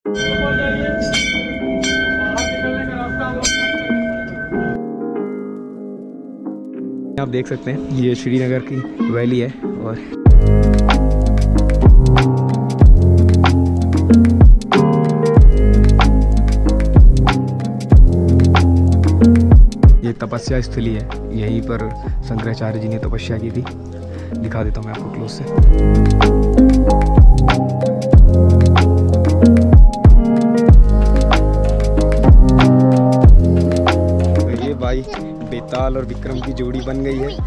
आप देख सकते हैं ये श्रीनगर की वैली है और ये तपस्या स्थली है। यहीं पर शंकराचार्य जी ने तपस्या की थी। दिखा देता हूँ मैं आपको क्लोज से। तो ये भाई बेताल और विक्रम की जोड़ी बन गई है।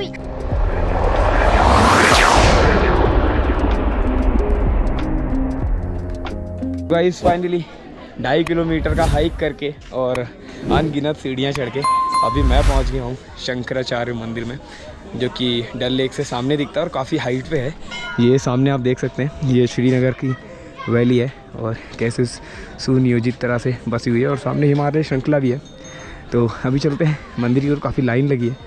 गाइस फाइनली 2.5 किलोमीटर का हाइक करके और अनगिनत सीढ़ियाँ चढ़ के अभी मैं पहुंच गया हूँ शंकराचार्य मंदिर में, जो कि डल लेक से सामने दिखता है और काफ़ी हाइट पे है। ये सामने आप देख सकते हैं ये श्रीनगर की वैली है और कैसे सुनियोजित तरह से बसी हुई है और सामने हिमालय श्रृंखला भी है। तो अभी चलते हैं मंदिर की ओर। काफ़ी लाइन लगी है।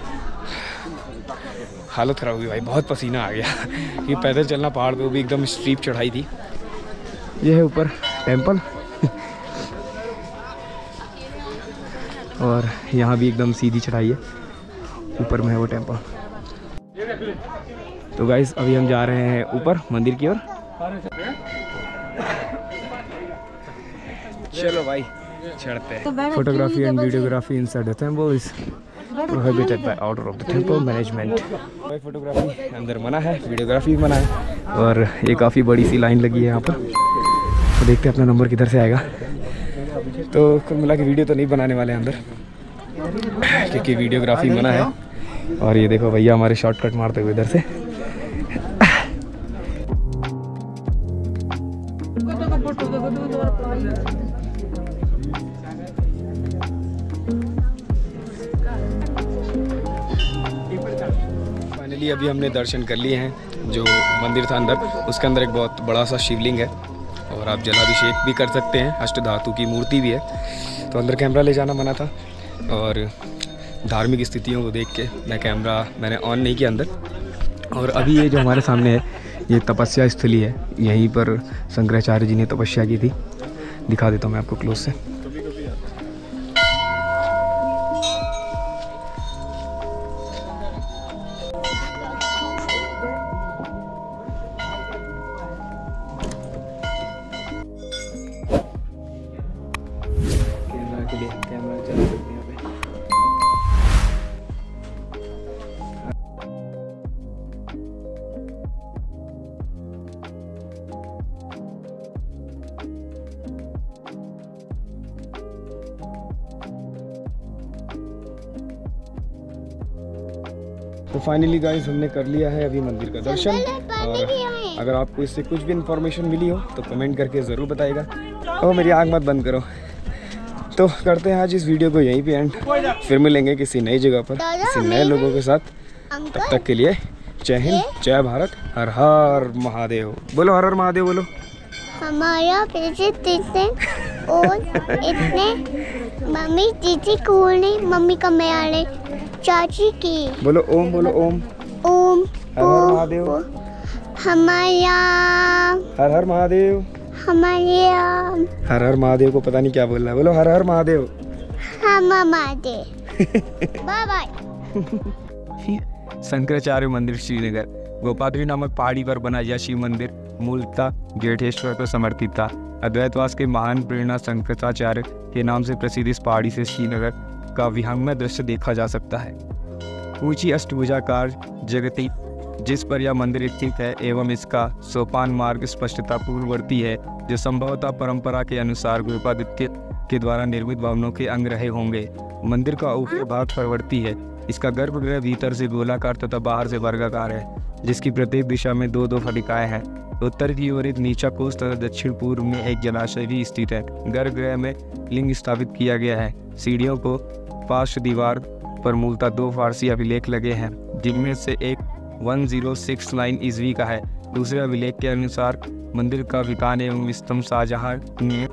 हालत ख़राब हुई भाई, बहुत पसीना आ गया कि पैदल चलना पहाड़ पे, वो भी एकदम स्टीप चढ़ाई थी। ये है ऊपर टेंपल और यहाँ भी एकदम सीधी चढ़ाई है। ऊपर में है वो टेंपल। तो गाइस अभी हम जा रहे हैं ऊपर मंदिर की ओर। चलो भाई चढ़ते हैं। Photography and videography inside the temple is prohibited by order of the temple management. भाई फोटोग्राफी अंदर मना है, वीडियोग्राफी भी मना है। और ये काफ़ी बड़ी सी लाइन लगी है यहाँ पर। तो देखते हैं अपना नंबर किधर से आएगा। तो कुल मिला के वीडियो तो नहीं बनाने वाले अंदर, क्योंकि वीडियोग्राफी मना है। और ये देखो भैया हमारे शॉर्टकट मारते हुए इधर से। फाइनली अभी हमने दर्शन कर लिए हैं। जो मंदिर था अंदर, उसके अंदर एक बहुत बड़ा सा शिवलिंग है और आप जलाभिषेक भी कर सकते हैं। अष्टधातु की मूर्ति भी है। तो अंदर कैमरा ले जाना मना था और धार्मिक स्थितियों को देख के मैंने ऑन नहीं किया अंदर। और अभी ये जो हमारे सामने है ये तपस्या स्थली है। यहीं पर शंकराचार्य जी ने तपस्या की थी। दिखा देता हूँ मैं आपको क्लोज से। कैमरा चला सकते हैं यहाँ पे। तो फाइनली गाइस हमने कर लिया है अभी मंदिर का दर्शन। और अगर आपको इससे कुछ भी इंफॉर्मेशन मिली हो तो कमेंट करके ज़रूर बताइएगा। और मेरी आँख मत बंद करो। तो करते हैं आज इस वीडियो को यहीं पे एंड। फिर मिलेंगे किसी नई जगह पर किसी नए लोगों के साथ। तब तक के लिए जय हिंद, जय भारत, हर हर महादेव। बोलो हर हर महादेव बोलो। हमारा और इतने मम्मी दीदी कूल नहीं, मम्मी का मैं चाची की। बोलो ओम, बोलो ओम। ओम हर हर महादेव। हमारा हर हर महादेव। हमारे हर हर महादेव को पता नहीं क्या बोल रहा है। बोलो हर हर महादेव। हम महादेव। Bye bye. शंकराचार्य मंदिर श्रीनगर गोपाद्री नामक पहाड़ी पर बना यह शिव मंदिर मूलतः जेठेश्वर को समर्पित था। अद्वैतवास के महान प्रेरणा शंकराचार्य के नाम से प्रसिद्ध इस पहाड़ी से श्रीनगर का विहंगम दृश्य देखा जा सकता है। ऊंची अष्टभुजाकार जगती जिस पर यह मंदिर स्थित है एवं इसका सोपान मार्ग स्पष्टता पूर्ववर्ती है, जो संभवतः परंपरा के अनुसार गोपादित्य के द्वारा निर्मित भवनों के अंग रहे होंगे। मंदिर का ऊपरी भाग प्रवर्ती है। इसका गर्भगृह भीतर से गोलाकार तथा बाहर से वर्गाकार है, जिसकी प्रत्येक दिशा में दो फलिकाएं हैं। उत्तर की ओर एक नीचा कोष तथा दक्षिण पूर्व में एक जलाशय भी स्थित है। गर्भगृह में लिंग स्थापित किया गया है। सीढ़ियों को पार्श्व दीवार पर मूलतः 2 फारसी अभिलेख लगे हैं, जिनमें से एक 1069 ईस्वी का है। दूसरे अभिलेख के अनुसार मंदिर का वितान एवं स्तंभ शाहजहां ने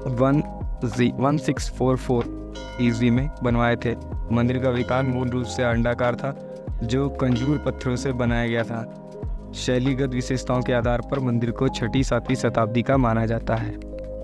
1644 ईस्वी में बनवाए थे। मंदिर का वितान मूल रूप से अंडाकार था, जो कंजूर पत्थरों से बनाया गया था। शैलीगत विशेषताओं के आधार पर मंदिर को 6वीं-7वीं शताब्दी का माना जाता है।